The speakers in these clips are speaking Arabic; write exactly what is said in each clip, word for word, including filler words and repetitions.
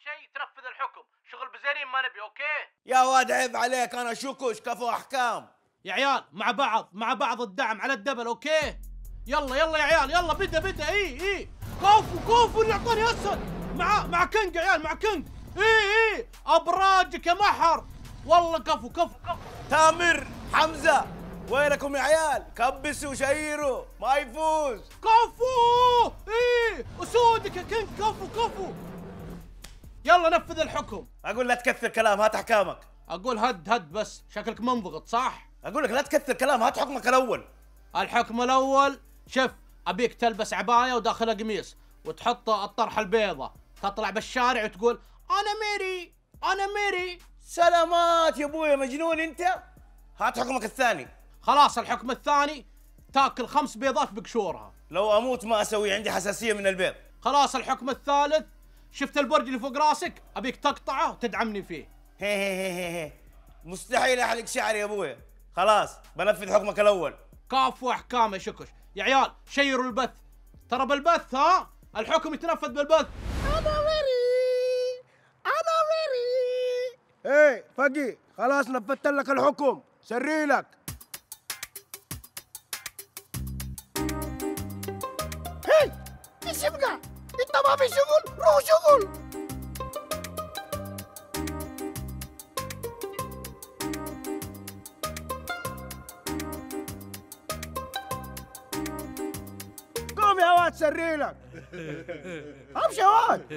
شيء تنفذ الحكم، شغل بزيرين ما نبي. اوكي يا واد عيب عليك، انا شكوش كفو احكام. يا عيال مع بعض مع بعض الدعم على الدبل. اوكي يلا يلا يا عيال يلا بدا بدا. اي اي كفو كفو اللي اعطاني اسد مع مع كينج يا عيال مع كينج. اي اي ابراجك يا محر والله كفو كفو كفو. تامر حمزه وينكم يا عيال؟ كبسوا شيروا ما يفوز. كفو اي اسودك يا كينج كفو كفو. يلا نفذ الحكم. اقول لا تكثر كلام، هات احكامك. اقول هد هد بس شكلك منضغط صح؟ اقول لك لا تكثر كلام، هات حكمك الاول. الحكم الاول شف، ابيك تلبس عبايه وداخلها قميص وتحط الطرحه البيضة، تطلع بالشارع وتقول انا ميري انا ميري. سلامات يا ابويا، مجنون انت. هات حكمك الثاني. خلاص الحكم الثاني تاكل خمس بيضات بقشورها. لو اموت ما اسوي، عندي حساسيه من البيض. خلاص الحكم الثالث، شفت البرج اللي فوق راسك ابيك تقطعه وتدعمني فيه. هي هي هي هي. مستحيل احلق شعري يا ابويا. خلاص بنفذ حكمك الاول. كفو احكام يا شكش. يا عيال شيروا البث، ترى بالبث ها الحكم يتنفذ بالبث. انا ميري انا ميري. ايه فقي خلاص نفذت لك الحكم، سري لك. هي ايش يبقى؟ انت ما في شغل؟ روح شغل. قوم يا واد سري لك. امشي يا واد.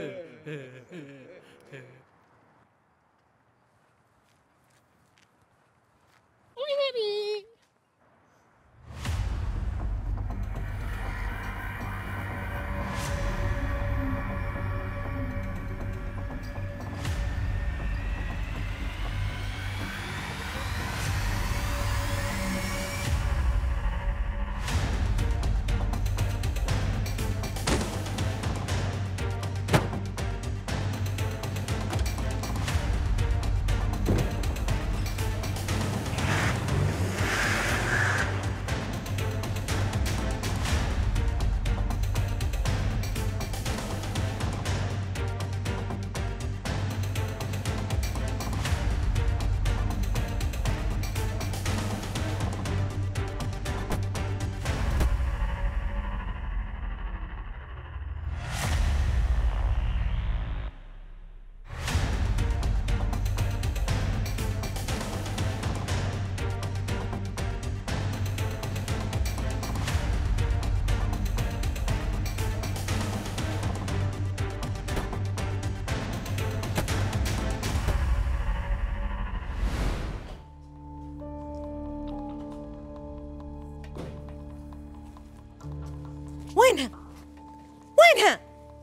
وينها؟ وينها؟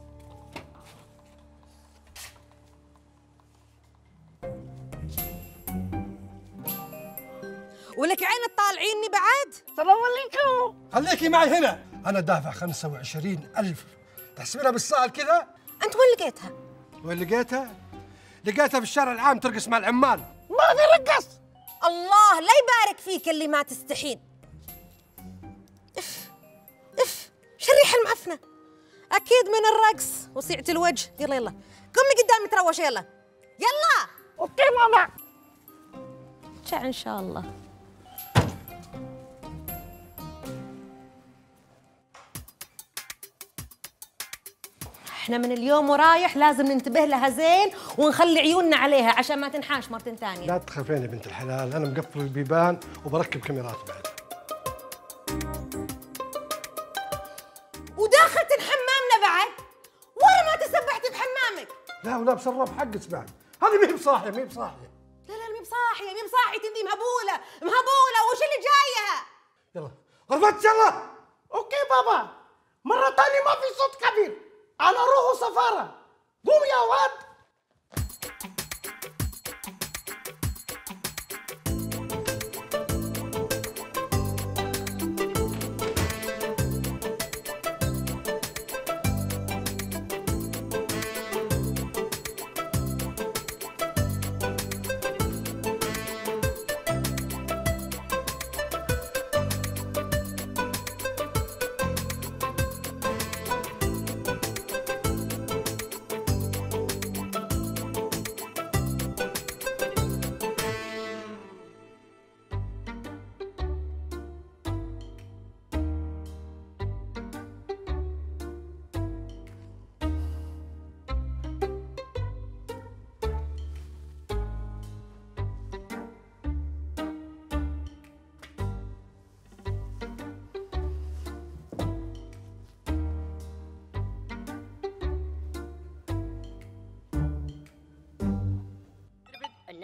ولك عين تطالعيني بعد؟ السلام عليكم. خليكي معي هنا، أنا دافع خمسة وعشرين ألف، تحسبينها بالساعة كذا؟ أنت وين لقيتها؟ وين لقيتها؟ لقيتها في الشارع العام ترقص مع العمال. ما في رقص. الله لا يبارك فيك اللي ما تستحين. اف اف شو الريحة المعفنة؟ أكيد من الرقص وصيعة الوجه. يلا يلا قومي قدامي تروش. يلا يلا. اوكي ماما. شع إن شاء الله. احنا من اليوم ورايح لازم ننتبه لها زين ونخلي عيوننا عليها عشان ما تنحاش مرتين ثانية. لا تخافين يا بنت الحلال، أنا مقفل البيبان وبركب كاميرات بعد. وداخلت حمامنا بعد؟ ولا ما تسبحتي بحمامك؟ لا ولا بصرف حقك بعد، هذه ما هي بصاحية ما هي بصاحية. لا لا مي بصاحية مي بصاحية ذي مهبولة مهبولة. وش اللي جايها؟ يلا غرفت يلا. اوكي بابا، مرة تانية ما في صوت كبير، أنا روح سفارة. قوم يا واد.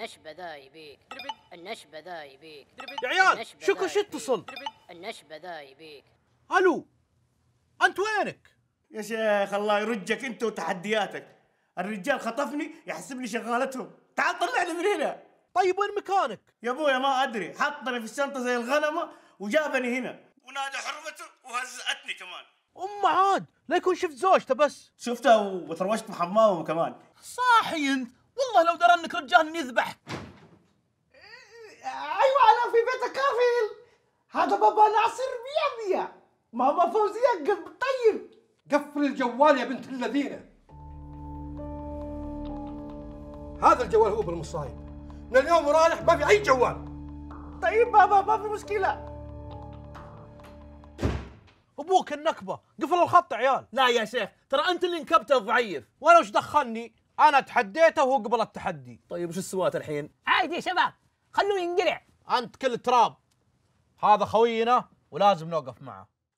النشبة ذا يبيك النشبة ذا يبيك يا عيال شكو شو اتصل؟ النشبة ذا يبيك. الو انت وينك؟ يا شيخ الله يرجك انت وتحدياتك. الرجال خطفني يحسبني شغالتهم. تعال طلعني من هنا. طيب وين مكانك؟ يا ابويا ما ادري، حطني في الشنطه زي الغنمه وجابني هنا ونادى حرمته وهزأتني كمان. ام عاد لا يكون شفت زوجته بس. شفتها وتروشت في حمامه كمان. صاحي انت، والله لو درى انك رجال يذبح. ايوه انا في بيت كافل. هذا بابا ناصر مية مية. ماما فوزية قلب طيب. قفل الجوال يا بنت الذين. هذا الجوال هو بالمصايب. من اليوم ورايح ما في اي جوال. طيب بابا ما في مشكلة. ابوك النكبه، قفل الخط يا عيال. لا يا شيخ ترى انت اللي انكبته ضعيف. وانا وش دخلني؟ انا تحديته وهو قبل التحدي. طيب وش السوات الحين؟ عادي يا شباب خلوه ينقلع. انت كل تراب. هذا خوينا ولازم نوقف معه.